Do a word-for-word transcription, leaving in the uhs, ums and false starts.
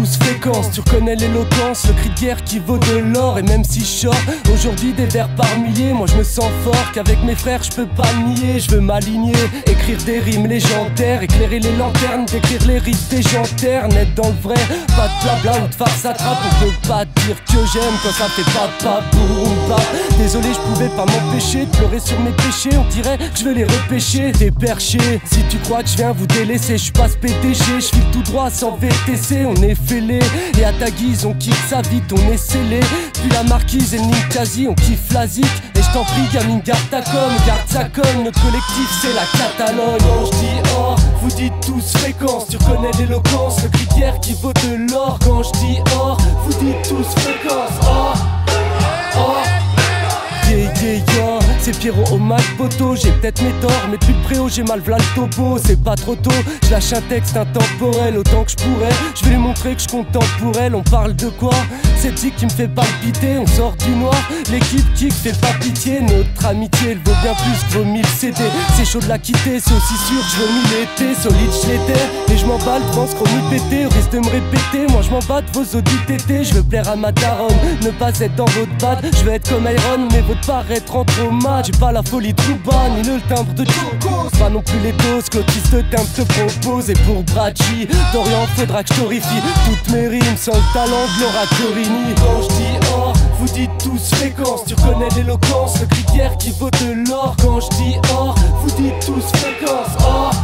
tous fréquence. Tu reconnais l'éloquence, le cri de guerre qui vaut de l'or. Et même si je sors aujourd'hui des vers par milliers, moi je me sens fort qu'avec mes frères je peux pas nier. Je veux m'aligner, écrire des rimes légendaires, éclairer les lanternes, décrire les rites des gens ternes, être dans le vrai, pas de blabla ou de farce à trappe. On peut pas dire que j'aime quand ça fait papa boum bap. Désolé, je pouvais pas m'empêcher de pleurer sur mes péchés. On dirait que je vais les repêcher, t'es perché. Si tu crois que je viens vous délaisser, je suis pas ce P D G, je file tout droit sans V T C. On est fêlé et à ta guise on quitte sa vite, on est scellé. Puis la marquise et le Ninkasi, on kiffe la zik. Et je t'en prie gamine, garde ta com, garde sa com. Notre collectif c'est la Catalogne. Quand je dis or, vous dites tous fréquence. Tu reconnais l'éloquence, le cri de guerre qui vaut de l'or. Quand je dis or, vous dites tous fréquence. Or, or, yeah, yeah, yeah. C'est Pierrot au Mac Poto, j'ai peut-être mes torts, mais depuis le préau j'ai mal v'là le topo. C'est pas trop tôt, je lâche un texte intemporel autant que je pourrais. Je vais lui montrer que je contente pour elle. On parle de quoi? C'est tic qui me fait palpiter. On sort du noir, l'équipe kick fait pas pitié. Notre amitié elle vaut bien plus que vos mille C D. C'est chaud de la quitter, c'est aussi sûr que je vomis l'été. Solide je l'étais, et je m'emballe devant ce chromie pété. Au risque de me répéter, moi je m'en bats de vos audits tétés. Je veux plaire à ma daronne, ne pas être dans votre bad. Je veux être comme Iron, mais votre paraître en trop mal. J'ai pas la folie de Rouba, ni le timbre de Choco. Pas non plus les doses que l'autrice de timbre te propose. Et pour Brachi, Dorian faudra que je torrifie toutes mes rimes sans le talent de Laura Corini. Quand je dis or, vous dites tous fréquence. Tu reconnais l'éloquence, le cri de guerre qui vaut de l'or. Quand je dis or, vous dites tous fréquence. Or,